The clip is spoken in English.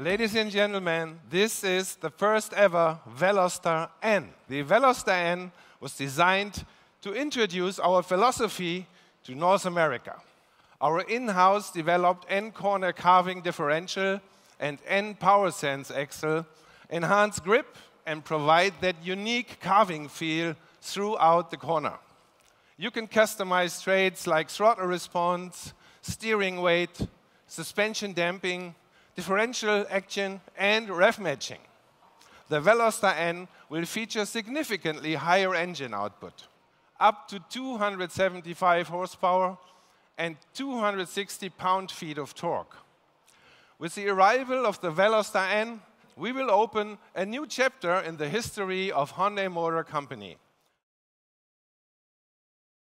Ladies and gentlemen, this is the first ever Veloster N. The Veloster N was designed to introduce our philosophy to North America. Our in-house developed N-corner carving differential and N-power sense axle enhance grip and provide that unique carving feel throughout the corner. You can customize traits like throttle response, steering weight, suspension damping, differential action, and rev matching. The Veloster N will feature significantly higher engine output, up to 275 horsepower and 260 pound-feet of torque. With the arrival of the Veloster N, we will open a new chapter in the history of Hyundai Motor Company.